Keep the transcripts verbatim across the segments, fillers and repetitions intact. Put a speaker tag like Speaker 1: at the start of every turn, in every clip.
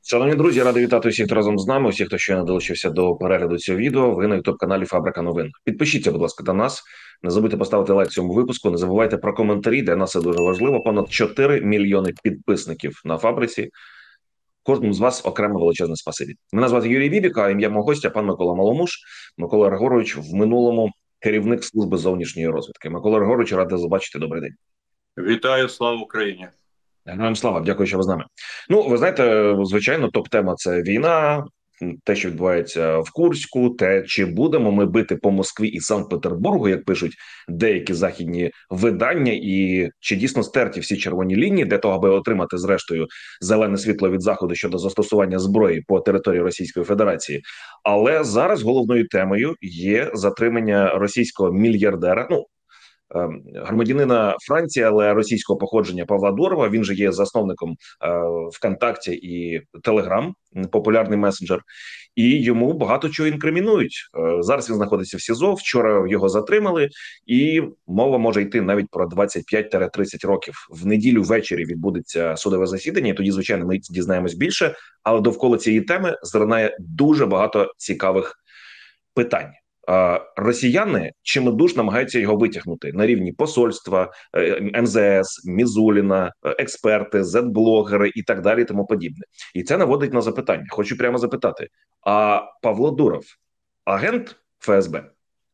Speaker 1: Шановні друзі, радий вітати усіх, хто разом з нами. Усіх, хто щойно долучився до перегляду цього відео. Ви на ютуб-каналі Фабрика новин. Підпишіться, будь ласка, до нас. Не забудьте поставити лайк цьому випуску. Не забувайте про коментарі. Для нас це дуже важливо. Понад чотири мільйони підписників на фабриці. Кожному з вас окремо величезне спасибі. Мене звати Юрій Бібік, а ім'я мого гостя пан Микола Маломуш. Микола Григорович в минулому керівник служби зовнішньої розвідки. Микола Григорович, радий побачити. Добрий день.
Speaker 2: Вітаю, слава Україні.
Speaker 1: Героям слава, дякую, що ви з нами. Ну, ви знаєте, звичайно, топ-тема – це війна, те, що відбувається в Курську, те, чи будемо ми бити по Москві і Санкт-Петербургу, як пишуть деякі західні видання, і чи дійсно стерті всі червоні лінії для того, аби отримати, зрештою, зелене світло від Заходу щодо застосування зброї по території Російської Федерації. Але зараз головною темою є затримання російського мільярдера, ну, громадянина Франції, але російського походження Павла Дурова. Він же є засновником е, ВКонтакті і Телеграм, популярний месенджер, і йому багато чого інкримінують. Е, зараз він знаходиться в СІЗО, вчора його затримали, і мова може йти навіть про двадцять п'ять - тридцять років. В неділю ввечері відбудеться судове засідання, і тоді, звичайно, ми дізнаємось більше, але довкола цієї теми зринає дуже багато цікавих питань. Росіяни чимдуж намагаються його витягнути на рівні посольства, ем зе ес, Мізуліна, експерти, зет-блогери і так далі, і тому подібне. І це наводить на запитання. Хочу прямо запитати: а Павло Дуров агент еф ес бе?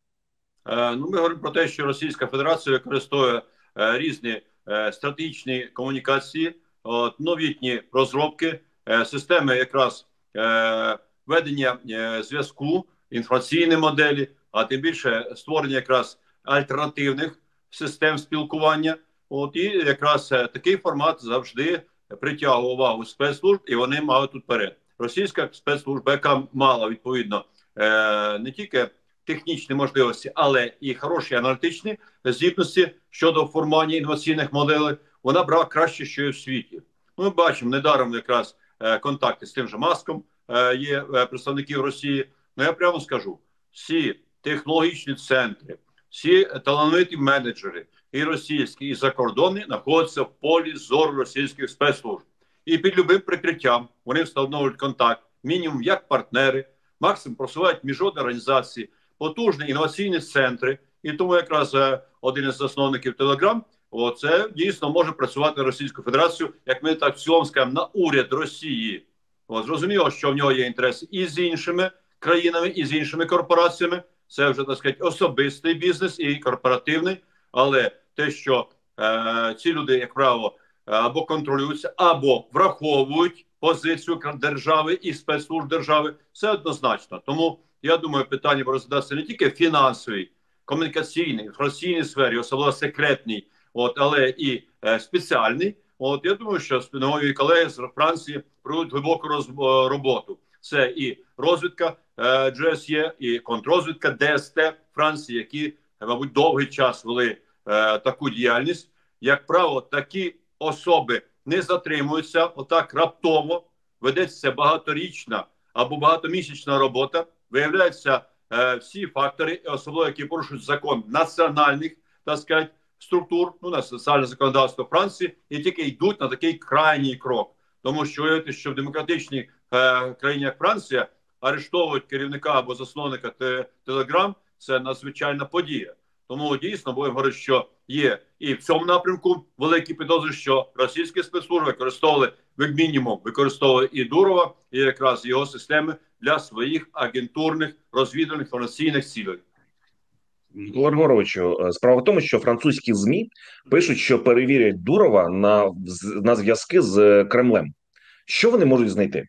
Speaker 2: Е, ну, ми говоримо про те, що Російська Федерація використовує е, різні е, стратегічні комунікації, от, новітні розробки, е, системи якраз е, ведення е, зв'язку, інформаційні моделі, а тим більше створення якраз альтернативних систем спілкування. От, і якраз е, такий формат завжди притягував увагу спецслужб, і вони мали тут перед. Російська спецслужба, яка мала відповідно е, не тільки технічні можливості, але і хороші аналітичні здібності щодо формування інноваційних моделей, вона брала краще, що і в світі. Ми бачимо, недаром якраз е, контакти з тим же Маском е, є е, представників Росії. Ну, я прямо скажу, всі технологічні центри, всі талановиті менеджери, і російські, і закордонні, знаходяться в полі зору російських спецслужб. І під любим прикриттям вони встановлюють контакт, мінімум як партнери, максимум просувають міжнародні організації, потужні інноваційні центри. І тому якраз е, один із засновників Телеграм, оце дійсно може працювати на Російську Федерацію, як ми так в цілому скажемо, на уряд Росії. От, зрозуміло, що в нього є інтереси і з іншими країнами, і з іншими корпораціями. Це вже, так сказати, особистий бізнес і корпоративний. Але те, що е, ці люди, як правило, або контролюються, або враховують позицію держави і спецслужб держави, це однозначно. Тому, я думаю, питання розглядатися не тільки в фінансовій, комунікаційній, інформаційній сфері, особливо секретній, от, але і е, спеціальній. От, я думаю, що мої колеги з Франції проводять глибоку роз, роботу. Це і розвідка е, джі ес є, і контррозвідка де ес те Франції, які, мабуть, довгий час вели е, таку діяльність. Як правило, такі особи не затримуються отак раптово, ведеться багаторічна або багатомісячна робота, виявляються е, всі фактори, особливо які порушують закон національних, так сказати, структур, ну, на соціальне законодавство Франції, і тільки йдуть на такий крайній крок. Тому що уявити, що в демократичній е, країні, як Франція, арештовують керівника або засновника Телеграм, це надзвичайна подія. Тому дійсно будемо говорити, що є і в цьому напрямку великі підозри, що російські спецслужби використовували, як мінімум, використовували і Дурова, і якраз його системи для своїх агентурних, розвідувальних, інформаційних цілей.
Speaker 1: Микола Григоровичу, справа в тому, що французькі ЗМІ пишуть, що перевірять Дурова на, на зв'язки з Кремлем. Що вони можуть знайти?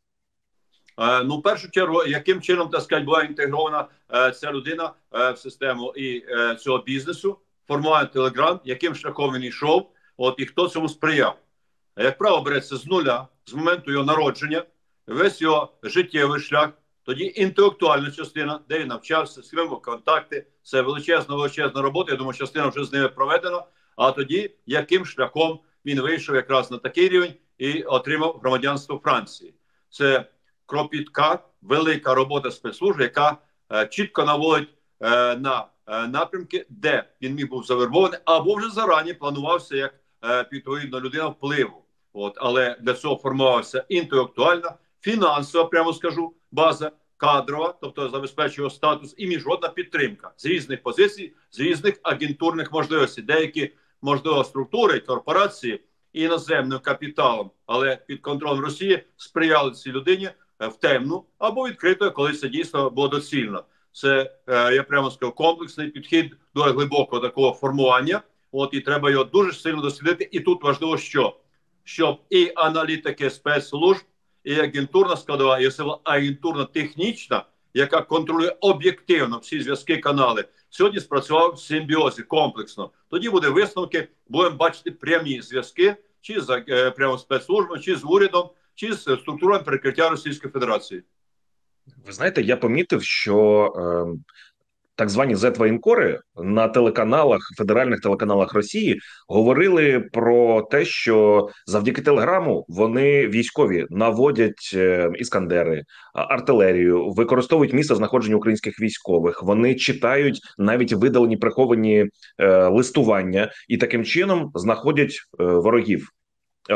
Speaker 2: Е, ну, в першу чергу, яким чином, так сказати, була інтегрована е, ця людина е, в систему і е, цього бізнесу, формування Телеграм, яким шляхом він йшов, от, і хто цьому сприяв. Як правило, береться з нуля, з моменту його народження, весь його життєвий шлях, тоді інтелектуальна частина, де він навчався, з ким контакти, це величезна, величезна робота, я думаю, частина вже з ними проведена, а тоді, яким шляхом він вийшов якраз на такий рівень і отримав громадянство Франції. Це кропітка, велика робота спецслужб, яка е, чітко наводить е, на е, напрямки, де він міг був завербований, або вже зарані планувався як е, відповідно людина впливу. От, але для цього формувалася інтелектуальна, фінансова, прямо скажу, база, кадрова, тобто забезпечує статус, і міжнародна підтримка з різних позицій, з різних агентурних можливостей. Деякі, можливо, структури, корпорації іноземним капіталом, але під контролем Росії сприяли цій людині в темну або відкрито, коли це дійсно було доцільно. Це, я прямо сказав, комплексний підхід до глибокого такого формування. От, і треба його дуже сильно дослідити. І тут важливо, що щоб і аналітики спецслужб, і агентурна складова, і сила агентурно-технічна, яка контролює об'єктивно всі зв'язки, канали, сьогодні спрацював в симбіозі комплексно. Тоді буде висновки, будемо бачити прямі зв'язки чи з е, прямо спецслужбами, чи з урядом, чи з структурами перекриття Російської Федерації.
Speaker 1: Ви знаєте, я помітив, що е, так звані зет-воєнкори на телеканалах, федеральних телеканалах Росії говорили про те, що завдяки телеграму вони військові наводять е, іскандери, артилерію, використовують місце знаходження українських військових. Вони читають навіть видалені приховані е, листування і таким чином знаходять е, ворогів. Е,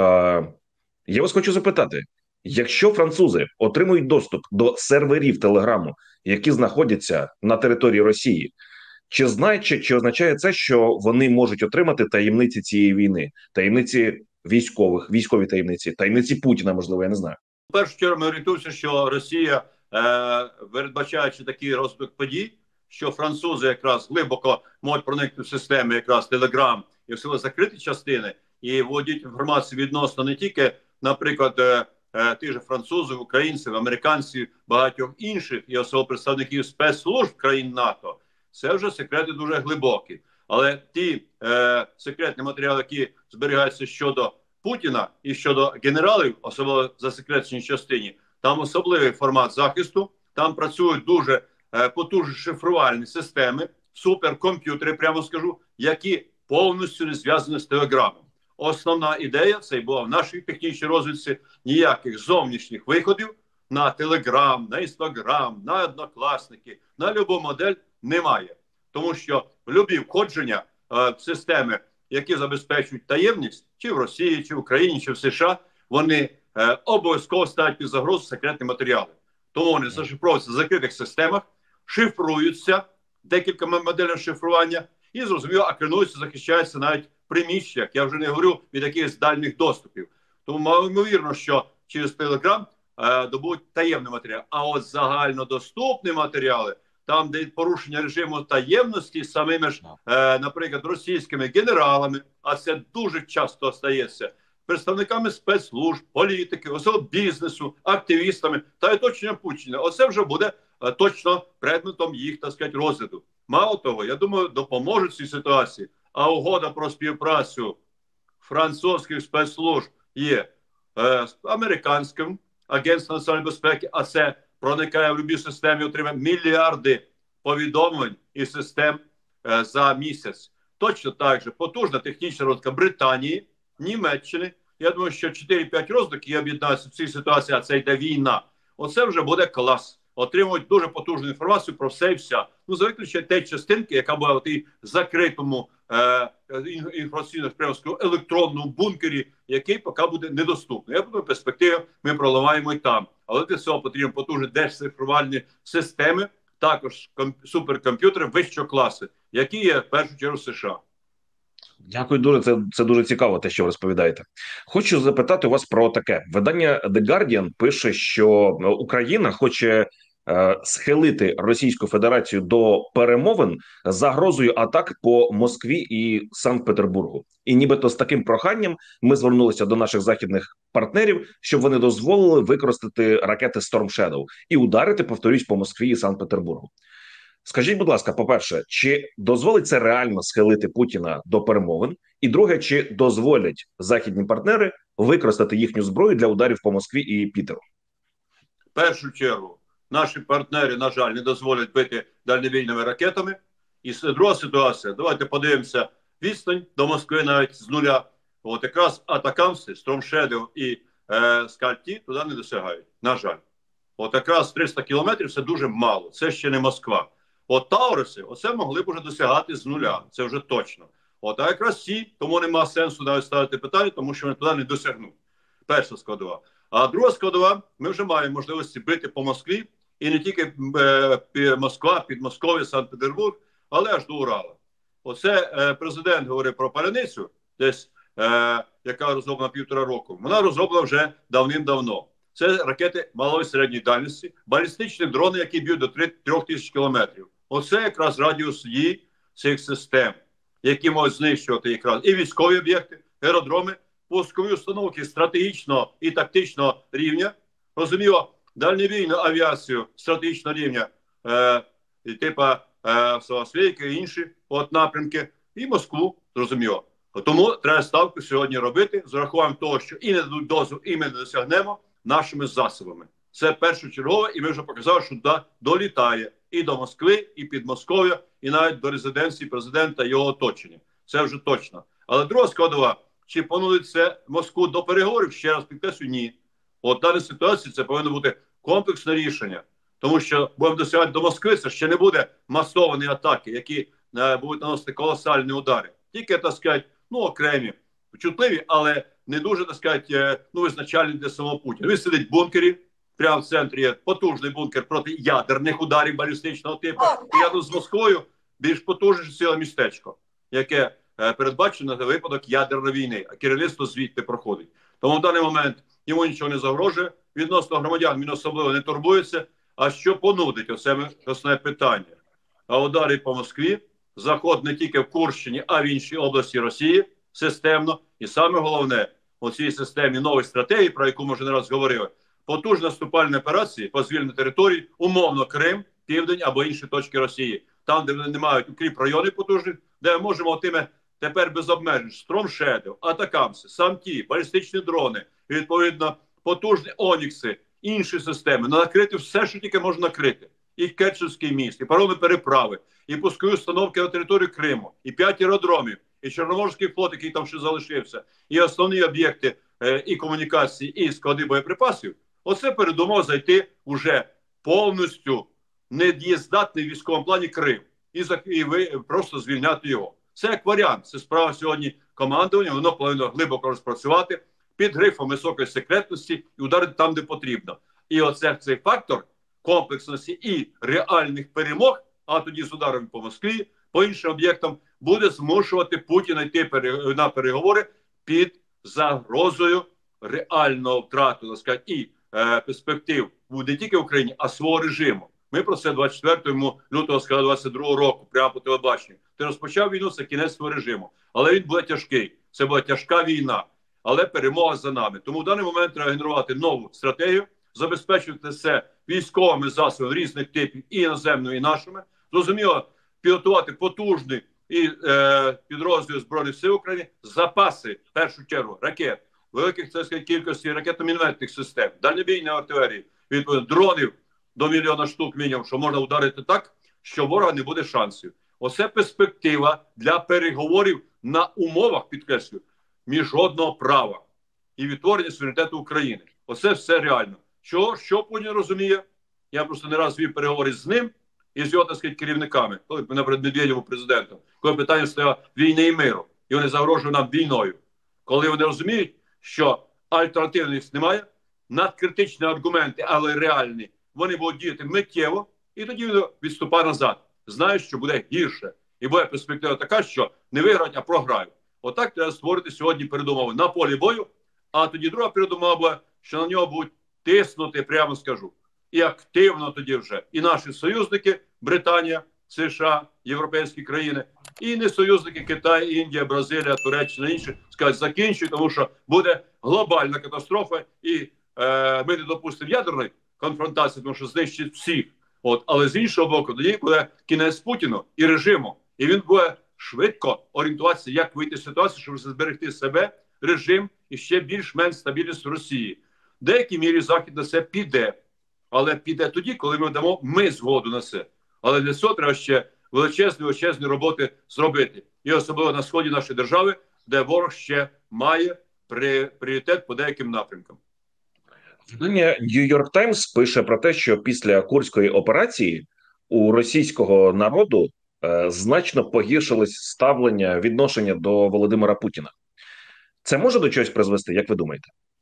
Speaker 1: я вас хочу запитати. Якщо французи отримують доступ до серверів Телеграму, які знаходяться на території Росії, чи знає, чи, чи означає це, що вони можуть отримати таємниці цієї війни, таємниці військових, військові таємниці, таємниці Путіна, можливо, я не знаю.
Speaker 2: В першу чергу ми орієнтуємося, що Росія, е, передбачаючи такий розвиток подій, що французи якраз глибоко можуть проникнути в системи якраз Телеграм і в сили закриті частини, і вводять інформацію відносно не тільки, наприклад, е, тих же французів, українців, американців, багатьох інших і особливо представників спецслужб країн НАТО, це вже секрети дуже глибокі. Але ті е, секретні матеріали, які зберігаються щодо Путіна і щодо генералів, особливо в засекреченій частині, там особливий формат захисту, там працюють дуже е, потужні шифрувальні системи, суперкомп'ютери, прямо скажу, які повністю не зв'язані з телеграмом. Основна ідея, це і була в нашій технічній розвідці, ніяких зовнішніх виходів на Телеграм, на Інстаграм, на Однокласники, на любу модель немає. Тому що любі входження е, в системи, які забезпечують таємність, чи в Росії, чи в Україні, чи в США, вони е, обов'язково ставлять під загрозу секретні матеріали. Тому вони зашифровуються в закритих системах, шифруються декількома моделями шифрування і, зрозуміло, акрануються, захищаються навіть приміщеннях, я вже не говорю від якихось дальніх доступів. Тому малоймовірно, що через Телеграм е, добудуть таємний матеріал. А от загальнодоступні матеріали, там, де порушення режиму таємності самими ж, е, наприклад, російськими генералами, а це дуже часто стається, представниками спецслужб, політики, особливо бізнесу, активістами та оточення Путіна. Оце вже буде е, точно предметом їх, так сказати, розгляду. Мало того, я думаю, допоможуть цій ситуації. А угода про співпрацю французьких спецслужб є е, американським агентством національної безпеки, а це проникає в любі системи, отримує мільярди повідомлень і систем е, за місяць. Точно так же потужна технічна розвідка Британії, Німеччини. Я думаю, що чотири-п'ять розвідок об'єднаються в цій ситуації, а це йде війна. Оце вже буде клас. Отримують дуже потужну інформацію про все і вся. Ну, за виключення тієї частинки, яка була в тій закритому е, інформаційно-спрямському електронному бункері, який поки буде недоступний. Я думаю, в перспективі ми проливаємо і там. Але для цього потрібні потужні дешифрувальні системи, також суперкомп'ютери вищого класу, які є в першу чергу в США.
Speaker 1: Дякую дуже. Це, це дуже цікаво, те, що ви розповідаєте. Хочу запитати у вас про таке. Видання The Guardian пише, що Україна хоче е, схилити Російську Федерацію до перемовин з загрозою атак по Москві і Санкт-Петербургу. І нібито з таким проханням ми звернулися до наших західних партнерів, щоб вони дозволили використати ракети Storm Shadow і ударити, повторюсь, по Москві і Санкт-Петербургу. Скажіть, будь ласка, по-перше, чи дозволить це реально схилити Путіна до перемовин? І друге, чи дозволять західні партнери використати їхню зброю для ударів по Москві і Пітеру?
Speaker 2: В першу чергу, наші партнери, на жаль, не дозволять бити дальнобійними ракетами. І друга ситуація, давайте подивимося, відстань до Москви навіть з нуля. От якраз атакамси, Storm Shadow і е, Скальті туди не досягають, на жаль. От якраз триста кілометрів – це дуже мало, це ще не Москва. От Тауруси, оце могли б уже досягати з нуля, це вже точно. От, а якраз ці, тому нема сенсу навіть ставити питання, тому що вони туди не досягнуть. перша складова. А друга складова, ми вже маємо можливості бити по Москві, і не тільки е, Москва, Підмосков'я, Санкт-Петербург, але аж до Урала. Оце е, президент говорить про паляницю, десь, е, яка розроблена півтора року. Вона розроблена вже давним-давно. Це ракети малої середньої дальності, балістичні дрони, які б'ють до трьох тисяч кілометрів. Оце якраз радіус дії цих систем, які можуть знищувати якраз і військові об'єкти, аеродроми, пускові установки стратегічного і тактичного рівня. Розуміло, дальнобійну авіацію стратегічного рівня, е, типу е, Славосвійки і інші от напрямки, і Москву, зрозуміло. Тому треба ставку сьогодні робити з урахуванням того, що і не дадуть дозвіл, і ми не досягнемо нашими засобами. Це першочергове, і ми вже показали, що туди долітає і до Москви, і Підмосков'я, і навіть до резиденції президента і його оточення. Це вже точно. Але друга складова, чи понудить це Москву до переговорів, ще раз підкреслю, ні. От в даній ситуації це повинно бути комплексне рішення. Тому що будемо досягати до Москви, це ще не буде масовані атаки, які е, будуть наносити колосальні удари. Тільки, так сказати, ну, окремі, чутливі, але не дуже, так сказати, е, ну, визначальні для самого Путіна. Він сидить в бункері, прямо в центрі є потужний бункер проти ядерних ударів балістичного типу. І рядом з Москвою більш потужне ціле містечко, яке е, передбачено на випадок ядерної війни, а керівництво звідти проходить. Тому в даний момент йому нічого не загрожує, відносно громадян він особливо не турбується. А що понудить? Оце основне питання. А удари по Москві, заход не тільки в Курщині, а в іншій області Росії системно. І саме головне, у цій системі нової стратегії, про яку ми вже не раз говорили, потужні наступальні операції по звільненню територій, умовно Крим, Південь або інші точки Росії. Там, де вони не мають укріп районів потужних, де ми можемо тими тепер без обмежень Стромшедів, Атакамси, Самті, балістичні дрони, і, відповідно, потужні Онікси, інші системи, накрити все, що тільки можна накрити. І Керченський міст, і паромні переправи, і пускові установки на територію Криму, і п'ять аеродромів, і Чорноморський флот, який там ще залишився, і основні об'єкти е, і комунікації, і склади боєприпасів. Оце передумов зайти уже повністю недієздатний в військовому плані Крим. І, і ви просто звільняти його. Це як варіант. Це справа сьогодні командування, воно повинно глибоко розпрацювати під грифом високої секретності і ударити там, де потрібно. І оце цей фактор комплексності і реальних перемог, а тоді з ударами по Москві, по іншим об'єктам, буде змушувати Путіна йти на переговори під загрозою реального втрату, так сказати, і е, перспектив не тільки в Україні, а свого режиму. Ми про це двадцять четвертого лютого сказали двадцять другого року, прямо по телебаченню. Ти розпочав війну, це кінець свого режиму. Але він буде тяжкий. Це була тяжка війна. Але перемога за нами. Тому в даний момент треба генерувати нову стратегію, забезпечувати це військовими засобами різних типів, і іноземними, і нашими. Зрозуміло, підготувати потужний і е, підрозділ Збройних сил України, запаси, в першу чергу, ракет, великих, це сказати, кількості ракетно-мінометних систем, дальнобійної артилерії, відповідно, дронів до мільйона штук мінімум, що можна ударити так, що ворога не буде шансів. Оце перспектива для переговорів на умовах, підкреслюю, міжнародного права і відтворення суверенітету України. Оце все реально. Що, що Путін розуміє? Я просто не раз вів переговори з ним і з його, так сказати, керівниками, коли, наприклад, Медведєвим президентом, коли питання стояло війни і миру, і вони загрожують нам війною. Коли вони розуміють, що альтернативних немає, надкритичні аргументи, але реальні, вони будуть діяти миттєво, і тоді він відступає назад. Знає, що буде гірше. І буде перспектива така, що не виграють, а програють. Отак треба створити сьогодні передумови на полі бою, а тоді друга передумова була, що на нього будуть тиснути, прямо скажу. І активно тоді вже і наші союзники, Британія, США, європейські країни, і не союзники Китай, Індія, Бразилія, Туреччина, інші, скажуть, закінчують, тому що буде глобальна катастрофа, і е, ми не допустимо ядерної конфронтації, тому що знищить всіх. От, але з іншого боку, тоді буде кінець Путіну і режиму. І він буде швидко орієнтуватися, як вийти з ситуації, щоб зберегти себе, режим і ще більш-менш стабільність в Росії. В деякій мірі Захід на це піде. Але піде тоді, коли ми дамо ми згоду на це. Але для цього треба ще величезні, величезні роботи зробити. І особливо на сході нашої держави, де ворог ще має пріоритет по деяким напрямкам.
Speaker 1: Видання Нью-Йорк Таймс пише про те, що після Курської операції у російського народу е, значно погіршилось ставлення, відношення до Володимира Путіна. Це може до чогось призвести, як ви думаєте?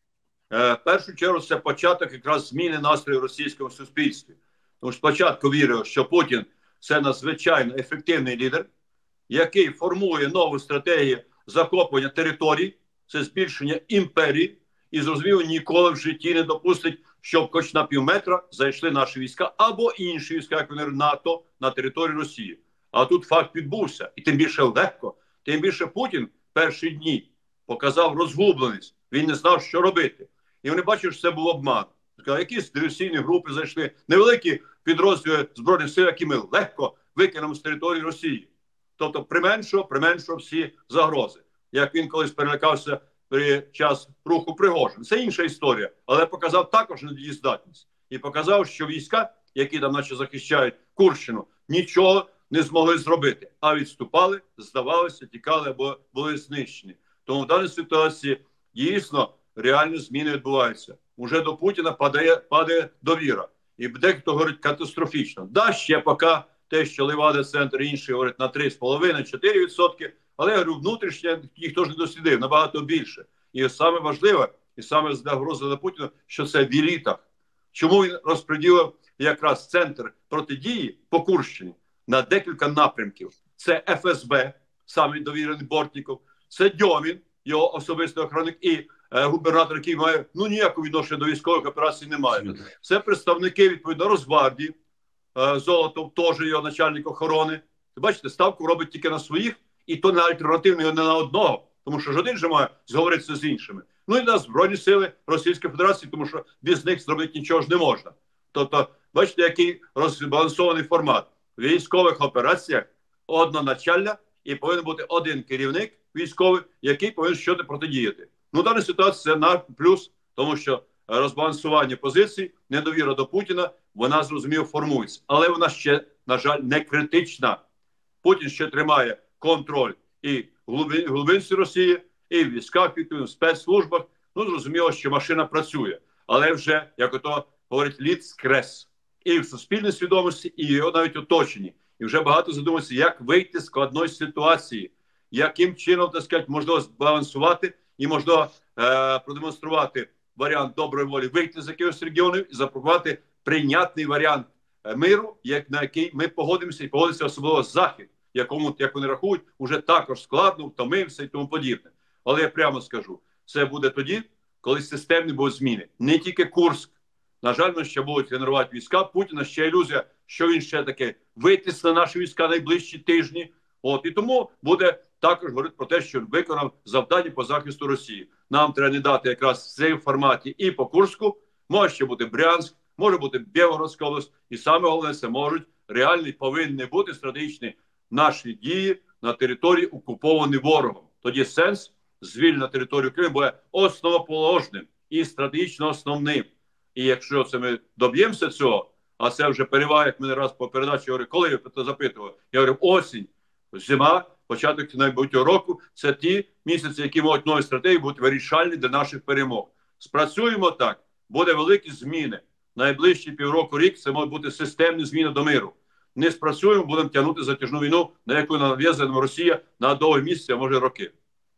Speaker 2: Е, в першу чергу це початок якраз зміни настрою в російському суспільстві. Тому що спочатку вірив, що Путін це надзвичайно ефективний лідер, який формує нову стратегію захоплення територій, це збільшення імперії, і зрозуміло, ніколи в житті не допустить, щоб хоч на півметра зайшли наші війська або інші війська, як вони НАТО, на територію Росії. А тут факт відбувся. І тим більше легко, тим більше Путін перші дні показав розгубленість. Він не знав, що робити. І вони бачать, що це був обман. Якісь диверсійні групи зайшли, невеликі підрозділи Збройних сил, які ми легко викинемо з території Росії. Тобто применшував, применшував всі загрози. Як він колись перелякався при час руху Пригожин. Це інша історія. Але показав також недієздатність. І показав, що війська, які там наче захищають Курщину, нічого не змогли зробити. А відступали, здавалося, тікали або були знищені. Тому в даній ситуації дійсно реальні зміни відбуваються. Уже до Путіна падає, падає довіра. І дехто говорить катастрофічно. Да, ще поки те, що Левада-центр і інші говорять на три з половиною - чотири відсотки, але я говорю, внутрішнє ніхто ж не дослідив, набагато більше. І саме важливе, і саме загроза для Путіна, що це в елітах. Чому він розподілив якраз центр протидії по Курщині на декілька напрямків? Це Ф С Б, самий довірений Бортніков, це Дьомін, його особистий охоронник, і е, губернатор, який має, ну, ніякого відношення до військових операцій немає. Це представники, відповідно, Росгвардії, е, Золотов, теж його начальник охорони. Бачите, ставку робить тільки на своїх, і то не альтернативний, не на одного, тому що ж один же має зговоритися з іншими. Ну і на Збройні сили Російської Федерації, тому що без них зробити нічого ж не можна. Тобто, бачите, який розбалансований формат. В військових операціях одноначальна і повинен бути один керівник військовий, який повинен щось протидіяти. Ну, дана ситуація на плюс, тому що розбалансування позицій, недовіра до Путіна, вона, зрозуміло, формується. Але вона ще, на жаль, не критична. Путін ще тримає контроль і в глибинці Росії, і в військах, і в спецслужбах. Ну, зрозуміло, що машина працює. Але вже, як ото говорить, лід скрес. І в суспільній свідомості, і його навіть оточенні. І вже багато задумується, як вийти з складної ситуації, яким чином, так сказати, можливо збалансувати і можливо е- продемонструвати варіант доброї волі, вийти з якихось регіонів і запропонувати прийнятний варіант миру, як, на який ми погодимося, і погодиться особливо Захід, якому, як вони рахують, уже також складно, втомився і тому подібне. Але я прямо скажу, це буде тоді, коли системні будуть зміни. Не тільки Курськ. На жаль, ми ще будуть тренувати війська. Путіна ще ілюзія, що він ще таки витисне наші війська найближчі тижні. От, і тому буде також говорити про те, що він виконав завдання по захисту Росії. Нам треба не дати якраз в цій форматі і по Курську, може ще бути Брянськ, може бути Білгородська область. І саме головне, це можуть реальні, повинні бути стратегічні наші дії на території, окуповані ворогом. Тоді сенс звільнення території України буде основоположним і стратегічно основним. І якщо це ми доб'ємося цього, а це вже перевага, як мене раз по передачі говорю, коли я запитував, я говорю, осінь, зима, початок майбутнього року, це ті місяці, які можуть нові стратегії бути вирішальні для наших перемог. Спрацюємо так, буде великі зміни. Найближчі півроку, рік, це можуть бути системні зміни до миру. Не спрацюємо, будемо тягнути затяжну війну, на яку нав'язана Росія на довгі місяці, а може роки.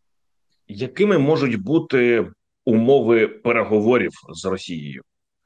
Speaker 1: Якими можуть бути умови переговорів з Росією?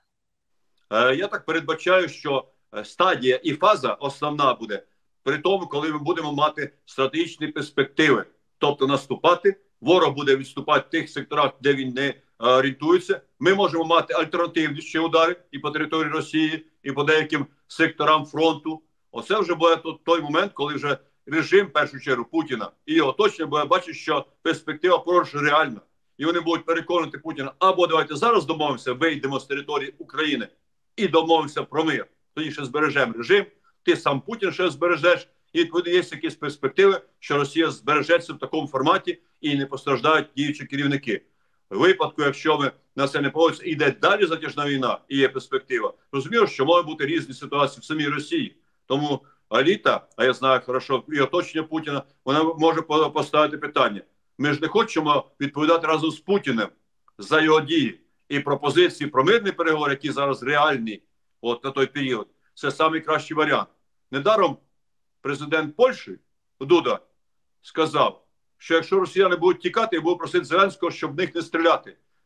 Speaker 2: Е, я так передбачаю, що стадія і фаза основна буде при тому, коли ми будемо мати стратегічні перспективи. Тобто наступати, ворог буде відступати в тих секторах, де він не орієнтується. Ми можемо мати альтернативні ще удари і по території Росії, і по деяким секторам фронту. Оце вже буде той момент, коли вже режим, в першу чергу, Путіна і його оточення буде бачити, що перспектива поруч реальна. І вони будуть переконувати Путіна, або давайте зараз домовимося, вийдемо з території України і домовимося про мир. Тоді ще збережемо режим, ти сам Путін ще збережеш, і відповідно є якісь перспективи, що Росія збережеться в такому форматі і не постраждають діючі керівники. У випадку, якщо ми на це не погодиться, іде далі затяжна війна і є перспектива, розумію, що можуть бути різні ситуації в самій Росії. Тому еліта, а я знаю хорошо, і оточення Путіна, вона може поставити питання. Ми ж не хочемо відповідати разом з Путіним за його дії і пропозиції про мирний переговор, які зараз реальні от на той період. Це найкращий варіант. Недаром президент Польщі Дуда сказав, що якщо росіяни будуть тікати, я буду просити Зеленського, щоб в них не стріляти.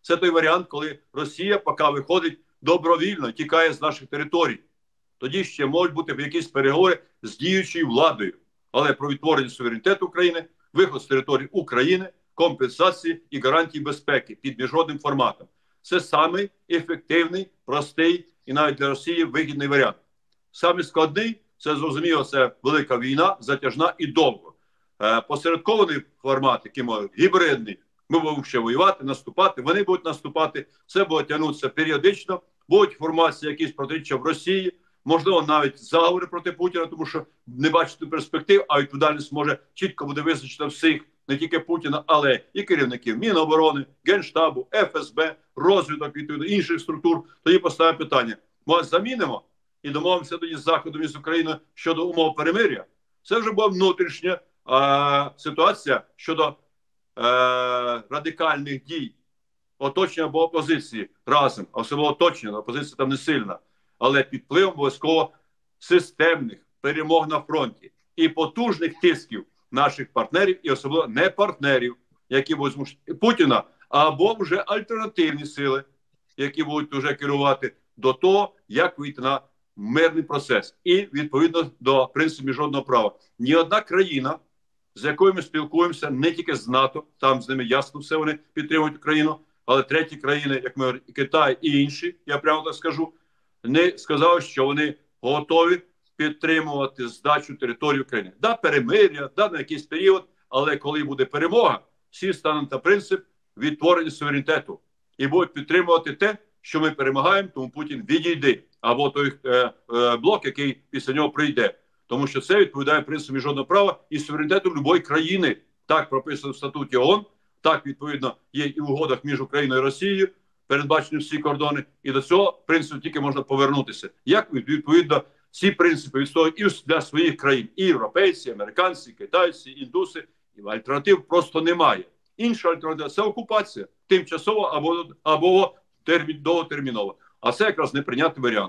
Speaker 2: Це той варіант, коли Росія поки виходить добровільно, тікає з наших територій. Тоді ще можуть бути якісь переговори з діючою владою. Але про відтворення суверенітету України, виход з території України, компенсації і гарантії безпеки під міжнародним форматом. Це самий ефективний, простий і навіть для Росії вигідний варіант. Самий складний, це зрозуміло, це велика війна, затяжна і довго. Е, посередкований формат, який може гібридний, ми будемо ще воювати, наступати, вони будуть наступати, це буде тягнутися періодично, будуть формації якісь протиріччя в Росії, можливо, навіть заговори проти Путіна, тому що не бачити перспектив, а відповідальність може чітко буде визначена всіх, не тільки Путіна, але і керівників Міноборони, Генштабу, еф ес бе, розвиток відповідно інших структур. Тоді поставимо питання, ми замінимо і домовимося тоді з Заходом і з Україною щодо умов перемир'я. Це вже була внутрішня а, ситуація щодо а, радикальних дій, оточення або опозиції разом, а особливо оточення, опозиція там не сильна, але під впливом обов'язково системних перемог на фронті і потужних тисків наших партнерів, і особливо не партнерів, які будуть змушувати Путіна, або вже альтернативні сили, які будуть вже керувати до того, як вийти на мирний процес. І відповідно до принципу міжнародного права. Ні одна країна, з якою ми спілкуємося, не тільки з НАТО, там з ними ясно все, вони підтримують Україну, але треті країни, як ми Китай і інші, я прямо так скажу, не сказали, що вони готові підтримувати здачу території України. Да, перемир'я, да, на якийсь період, але коли буде перемога, всі стануть на принцип відтворення суверенітету і будуть підтримувати те, що ми перемагаємо, тому Путін відійде, або той е, е, блок, який після нього прийде. Тому що це відповідає принципу міжнародного права і суверенітету будь-якої країни. Так прописано в статуті ООН, так відповідно є і в угодах між Україною і Росією, передбачені всі кордони, і до цього принципу тільки можна повернутися. Як відповідно ці принципи відстоюють і для своїх країн, і європейці, і американці, і китайці, і індуси, і альтернатив просто немає. Інша альтернатива – це окупація, тимчасова або, або термін, довготермінова. А це якраз неприйнятний варіант.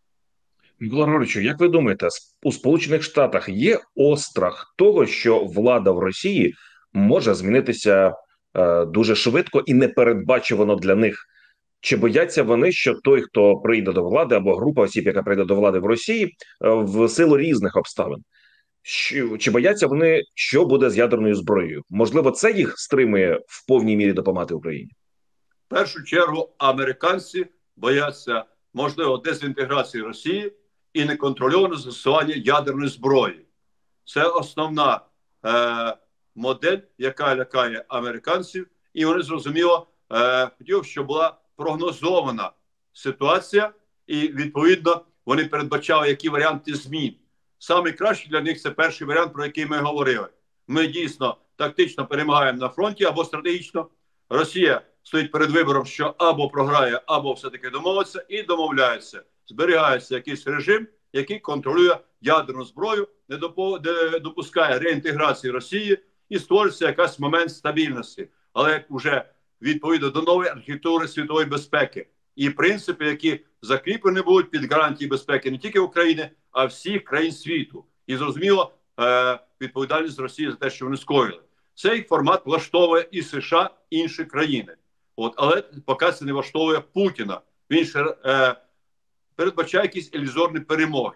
Speaker 1: Микола Григоровичу, як ви думаєте, у Сполучених Штатах є острах того, що влада в Росії може змінитися е, дуже швидко і непередбачувано для них? Чи бояться вони, що той, хто прийде до влади, або група осіб, яка прийде до влади в Росії, е, в силу різних обставин, що, чи бояться вони, що буде з ядерною зброєю? Можливо, це їх стримує в повній мірі допомагати Україні?
Speaker 2: В першу чергу американці бояться, можливо, дезінтеграції Росії і неконтрольованого застосування ядерної зброї. Це основна е, модель, яка лякає американців, і вони, зрозуміло, е, хотіли, щоб була прогнозована ситуація, і, відповідно, вони передбачали, які варіанти змін. Саме краще для них – це перший варіант, про який ми говорили. Ми дійсно тактично перемагаємо на фронті або стратегічно. Росія стоїть перед вибором, що або програє, або все-таки домовиться, і домовляється. Зберігається якийсь режим, який контролює ядерну зброю, не допускає реінтеграції Росії і створюється якийсь момент стабільності. Але вже відповідно до нової архітектури світової безпеки і принципи, які закріплені будуть під гарантії безпеки не тільки України, а всіх країн світу. І, зрозуміло, відповідальність Росії за те, що вони скоїли. Цей формат влаштовує і США, і інші країни. От, але поки це не влаштовує Путіна. Він ще е, передбачає якісь ілюзорні перемоги.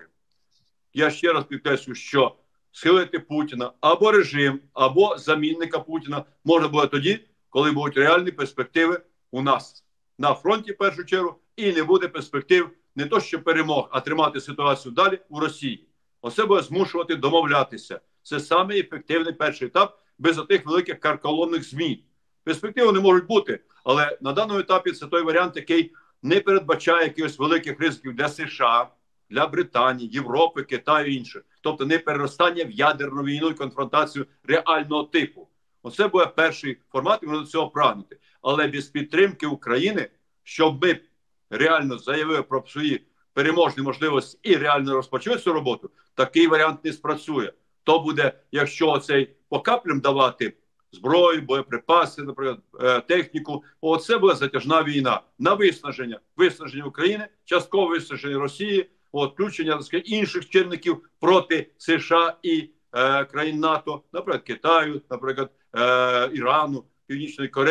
Speaker 2: Я ще раз підкреслю, що схилити Путіна або режим, або замінника Путіна можна буде тоді, коли будуть реальні перспективи у нас на фронті, в першу чергу, і не буде перспектив не то що перемог, а тримати ситуацію далі у Росії. Оце буде змушувати домовлятися. Це саме ефективний перший етап без отих великих карколомних змін. Перспективи не можуть бути, але на даному етапі це той варіант, який не передбачає якихось великих ризиків для США, для Британії, Європи, Китаю і інших. Тобто не переростання в ядерну війну і конфронтацію реального типу. Оце буде перший формат, і ми до цього прагнути. Але без підтримки України, щоб ми реально заявили про свої переможні можливості і реально розпочали цю роботу, такий варіант не спрацює. То буде, якщо оцей по каплям давати зброю, боєприпаси, наприклад, техніку, оце буде затяжна війна на виснаження. Виснаження України, часткове виснаження Росії, от, включення, так сказати, інших чинників проти США і е, країн НАТО, наприклад, Китаю, наприклад, е, Ірану, Північної Кореї,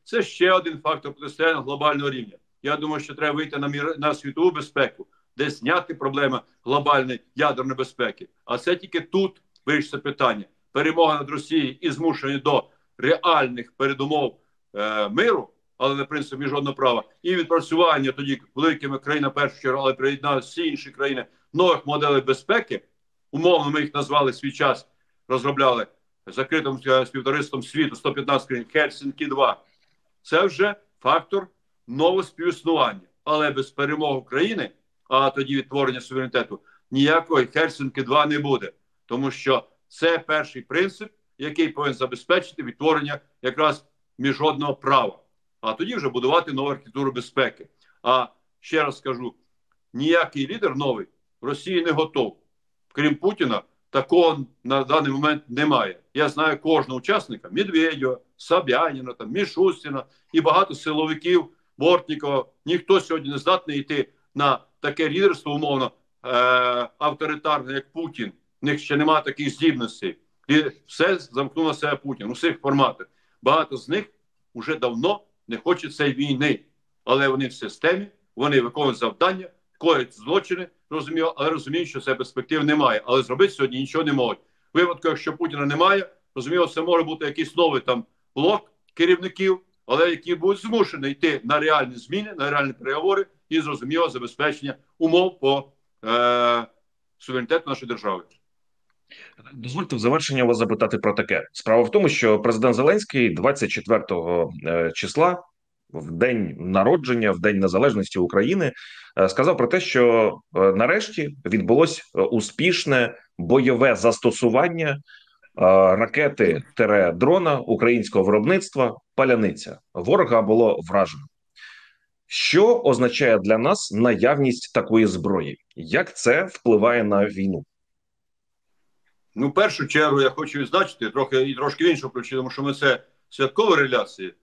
Speaker 2: це ще один фактор протистояння глобального рівня. Я думаю, що треба вийти на мір на світову безпеку, де зняти проблеми глобальної ядерної безпеки. А це тільки тут вирішиться питання. Перемога над Росією і змушення до реальних передумов е, миру, але не принцип міжнародного права, і відпрацювання тоді великими країнами, першу чергу, але приєдналися всі інші країни, нових моделей безпеки. Умовно ми їх назвали свій час, розробляли закритим співтовариством світу сто п'ятнадцять країн, Хельсінкі два. Це вже фактор нового співіснування. Але без перемоги України, а тоді відтворення суверенітету, ніякої Хельсінкі два не буде. Тому що це перший принцип, який повинен забезпечити відтворення якраз міжнародного права. А тоді вже будувати нову архітектуру безпеки. А ще раз скажу, ніякий лідер новий в Росії не готов. Крім Путіна, такого на даний момент немає. Я знаю кожного учасника, Медведєва, Собяніна, там, Мішустіна і багато силовиків, Бортнікова. Ніхто сьогодні не здатний йти на таке лідерство, умовно, е- авторитарне, як Путін. В них ще немає таких здібностей. І все замкнув на себе Путін у всіх форматах. Багато з них вже давно не хочуть цієї війни. Але вони в системі, вони виконують завдання, коять злочини, розумію, але розуміють, що це перспектив немає. Але зробити сьогодні нічого не можуть. В випадку, якщо Путіна немає, розумію, це може бути якийсь новий там блок керівників, але які будуть змушені йти на реальні зміни, на реальні переговори і, зрозуміло, забезпечення умов по е- суверенітету нашої держави.
Speaker 1: Дозвольте в завершення вас запитати про таке. Справа в тому, що президент Зеленський двадцять четвертого числа, в день народження, в День Незалежності України, сказав про те, що нарешті відбулось успішне бойове застосування ракети-дрона українського виробництва «Паляниця». Ворога було вражено. Що означає для нас наявність такої зброї? Як це впливає на війну?
Speaker 2: Ну, в першу чергу я хочу відзначити, трохи і трошки в іншому ключі, тому що ми це святкові реляції.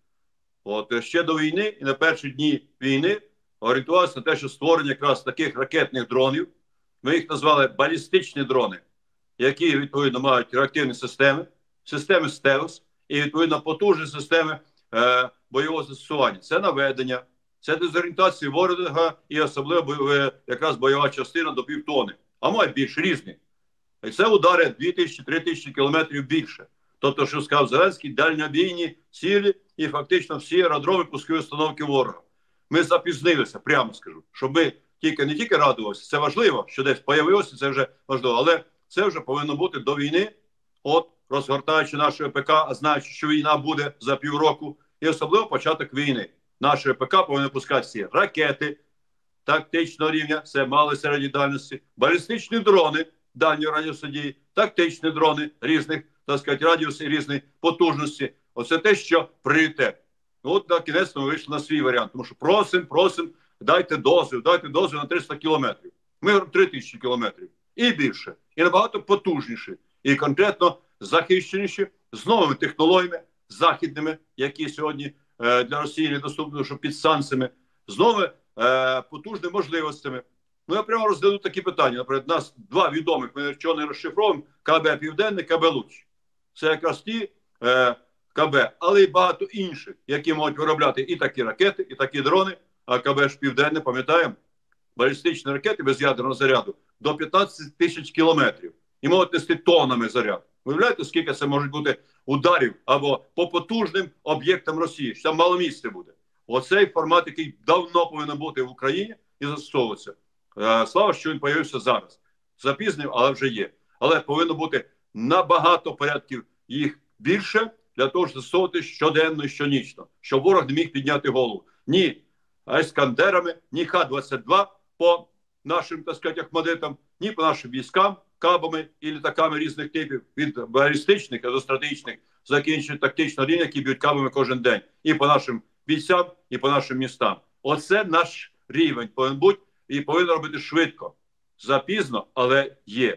Speaker 2: От ще до війни і на перші дні війни орієнтувалися на те, що створення якраз таких ракетних дронів, ми їх назвали балістичні дрони, які, відповідно, мають реактивні системи, системи стелс і, відповідно, потужні системи е, бойового застосування. Це наведення, це дезорієнтація ворога і особливо бойове, якраз бойова частина до півтони, а має більш різні. І це удари дві тисячі - три тисячі кілометрів більше. Тобто, що сказав Зеленський, дальнобійні цілі і фактично всі аеродроми пускові установки ворога. Ми запізнилися, прямо скажу, щоб ми тільки, не тільки радувалися, це важливо, що десь появилося, це вже важливо, але це вже повинно бути до війни, от розгортаючи нашу ВПК, а знаючи, що війна буде за півроку, і особливо початок війни. Наша ВПК повинна пускати всі ракети тактичного рівня, це мали середні дальності, балістичні дрони дальньої радіусу дії, тактичні дрони різних, так сказати, радіуси різної потужності. Оце те, що пріоритет. От на кінець ми вийшли на свій варіант, тому що просимо, просимо, дайте дозвіл, дайте дозвіл на триста кілометрів. Ми говоримо три тисячі кілометрів. І більше. І набагато потужніші. І конкретно захищеніші з новими технологіями, західними, які сьогодні е, для Росії недоступні, що під санкціями, з новими е, потужними можливостями. Ну, я прямо розгляду такі питання. Наприклад, у нас два відомих, ми нічого не розшифровуємо, КБ Південне, КБ Луч. Це якраз ті е, КБ, але й багато інших, які можуть виробляти і такі ракети, і такі дрони, а КБ ж Південне, пам'ятаємо, балістичні ракети без ядерного заряду до п'ятнадцять тисяч кілометрів. І можуть нести тоннами заряд. Виявляєте, скільки це можуть бути ударів або по потужним об'єктам Росії, що там мало місця буде. Оцей формат, який давно повинен бути в Україні і застосовуватися. Слава, що він появився зараз. Запізнив, але вже є. Але повинно бути набагато порядків їх більше, для того, щоб застосовувати щоденно і щонічно. Щоб ворог не міг підняти голову. Ні Іскандерами, ні Х двадцять два по нашим, так сказати, Ахмадитам, ні по нашим військам, кабами і літаками різних типів, від балістичних до стратегічних, закінчують тактично рівня, які б'ють кабами кожен день. І по нашим бійцям, і по нашим містам. Оце наш рівень повинен бути. І повинно робити швидко. Запізно, але є.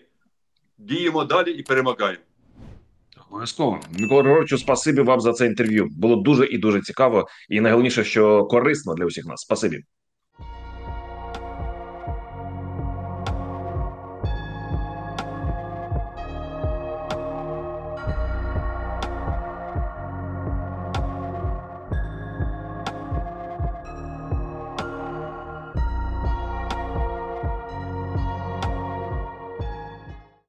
Speaker 2: Діємо далі і перемагаємо.
Speaker 1: Обов'язково. Микола Григоровичу, спасибі вам за це інтерв'ю. Було дуже і дуже цікаво. І найголовніше, що корисно для усіх нас. Спасибі.